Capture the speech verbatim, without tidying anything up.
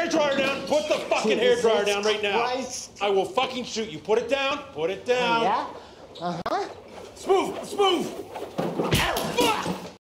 hairdryer down. Put the fucking hairdryer down right now. Christ. I will fucking shoot you. Put it down. Put it down. Yeah? Uh-huh. Smooth. Smooth.